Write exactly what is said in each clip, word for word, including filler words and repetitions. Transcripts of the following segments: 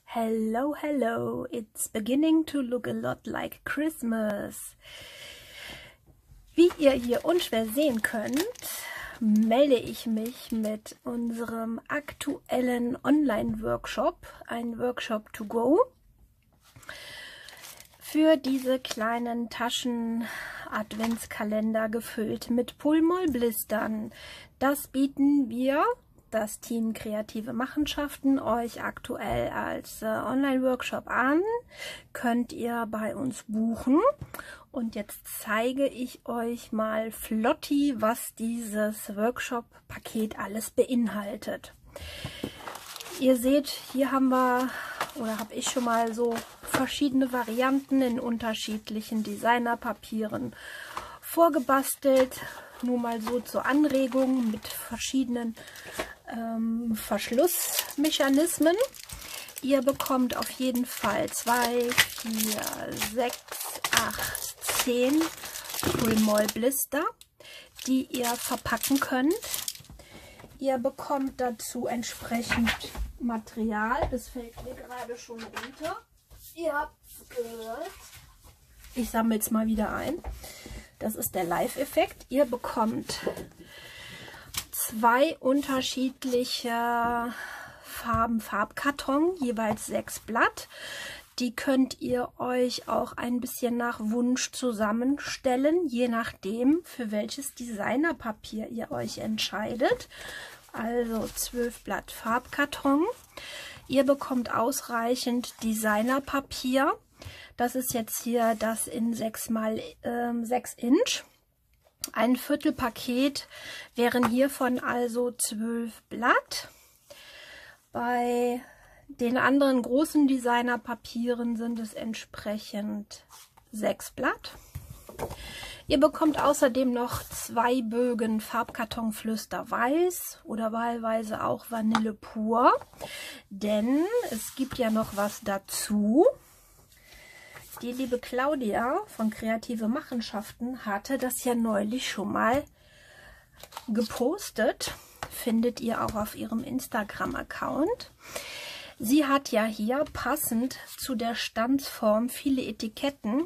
Hello, hello, it's beginning to look a lot like Christmas. Wie ihr hier unschwer sehen könnt, melde ich mich mit unserem aktuellen Online-Workshop, ein Workshop to go, für diese kleinen Taschen-Adventskalender gefüllt mit Pull-Moll-Blistern. Das bieten wir, das Team Kreative Machenschaften, euch aktuell als äh, Online-Workshop an. Könnt ihr bei uns buchen. Und jetzt zeige ich euch mal flotti, was dieses Workshop-Paket alles beinhaltet. Ihr seht, hier haben wir, oder habe ich schon mal so verschiedene Varianten in unterschiedlichen Designerpapieren vorgebastelt. Nur mal so zur Anregung mit verschiedenen ähm, Verschlussmechanismen. Ihr bekommt auf jeden Fall zwei, vier, sechs, acht, zehn Pull-Moll-Blister, die ihr verpacken könnt. Ihr bekommt dazu entsprechend Material. Das fällt mir gerade schon runter. Ihr habt es gehört. Ich sammle es mal wieder ein. Das ist der Live-Effekt. Ihr bekommt zwei unterschiedliche Farben Farbkarton, jeweils sechs Blatt. Die könnt ihr euch auch ein bisschen nach Wunsch zusammenstellen, je nachdem, für welches Designerpapier ihr euch entscheidet. Also zwölf Blatt Farbkarton. Ihr bekommt ausreichend Designerpapier. Das ist jetzt hier das in sechs mal sechs Inch. Ein Viertelpaket wären hiervon also zwölf Blatt. Bei den anderen großen Designerpapieren sind es entsprechend sechs Blatt. Ihr bekommt außerdem noch zwei Bögen Farbkarton Flüster Weiß oder wahlweise auch Vanille pur. Denn es gibt ja noch was dazu. Die liebe Claudia von Kreative Machenschaften hatte das ja neulich schon mal gepostet. Findet ihr auch auf ihrem Instagram-Account. Sie hat ja hier passend zu der Stanzform viele Etiketten.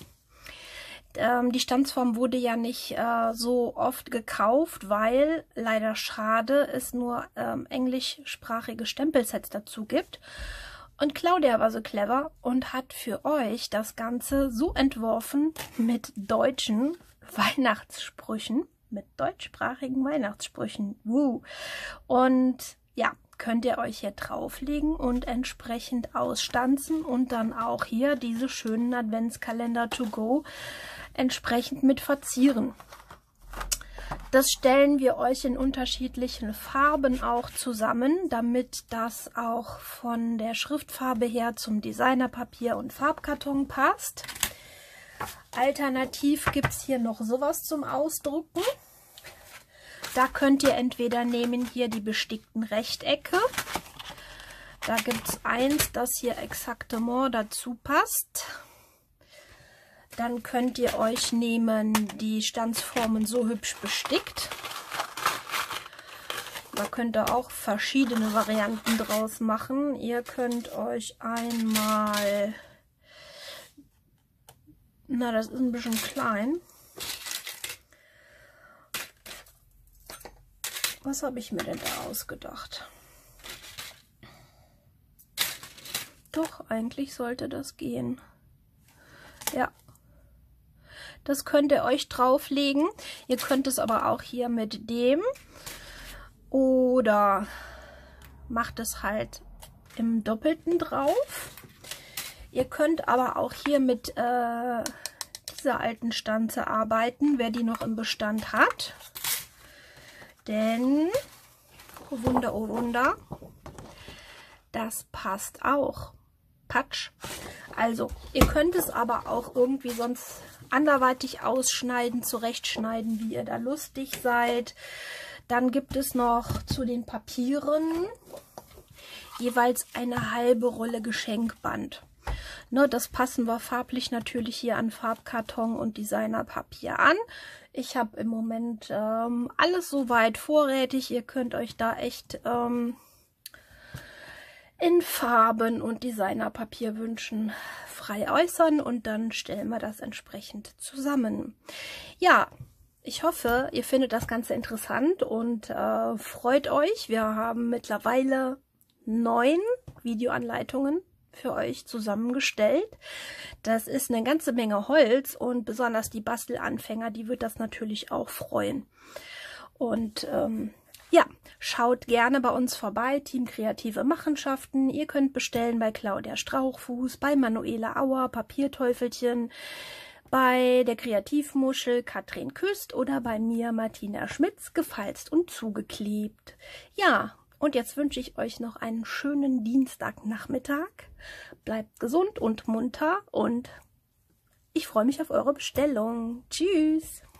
Ähm, die Stanzform wurde ja nicht äh, so oft gekauft, weil, leider schade, es nur ähm, englischsprachige Stempelsets dazu gibt. Und Claudia war so clever und hat für euch das Ganze so entworfen mit deutschen Weihnachtssprüchen, mit deutschsprachigen Weihnachtssprüchen. Woo. Und ja, könnt ihr euch hier drauflegen und entsprechend ausstanzen und dann auch hier diese schönen Adventskalender to go entsprechend mit verzieren. Das stellen wir euch in unterschiedlichen Farben auch zusammen, damit das auch von der Schriftfarbe her zum Designerpapier und Farbkarton passt. Alternativ gibt es hier noch sowas zum Ausdrucken. Da könnt ihr entweder nehmen hier die bestickten Rechtecke. Da gibt es eins, das hier exaktement dazu passt. Dann könnt ihr euch nehmen die Stanzformen so hübsch bestickt. Da könnt ihr auch verschiedene Varianten draus machen. Ihr könnt euch einmal, na, das ist ein bisschen klein. Was habe ich mir denn da ausgedacht? Doch, eigentlich sollte das gehen. Ja. Das könnt ihr euch drauflegen. Ihr könnt es aber auch hier mit dem oder macht es halt im Doppelten drauf. Ihr könnt aber auch hier mit äh, dieser alten Stanze arbeiten, wer die noch im Bestand hat. Denn, oh Wunder, oh Wunder, das passt auch. Patsch. Also, ihr könnt es aber auch irgendwie sonst anderweitig ausschneiden, zurechtschneiden, wie ihr da lustig seid. Dann gibt es noch zu den Papieren jeweils eine halbe Rolle Geschenkband. Ne, das passen wir farblich natürlich hier an Farbkarton und Designerpapier an. Ich habe im Moment ähm, alles soweit vorrätig. Ihr könnt euch da echt ähm, in Farben und Designerpapierwünschen frei äußern und dann stellen wir das entsprechend zusammen. Ja, ich hoffe, ihr findet das Ganze interessant und äh, freut euch. Wir haben mittlerweile neun Videoanleitungen für euch zusammengestellt. Das ist eine ganze Menge Holz und besonders die Bastelanfänger, die wird das natürlich auch freuen. Und ähm, ja, schaut gerne bei uns vorbei, Team Kreative Machenschaften. Ihr könnt bestellen bei Claudia Strauchfuß, bei Manuela Auer, Papierteufelchen, bei der Kreativmuschel Katrin Küst oder bei mir Martina Schmitz, gefalzt und zugeklebt. Ja, und jetzt wünsche ich euch noch einen schönen Dienstagnachmittag. Bleibt gesund und munter und ich freue mich auf eure Bestellung. Tschüss!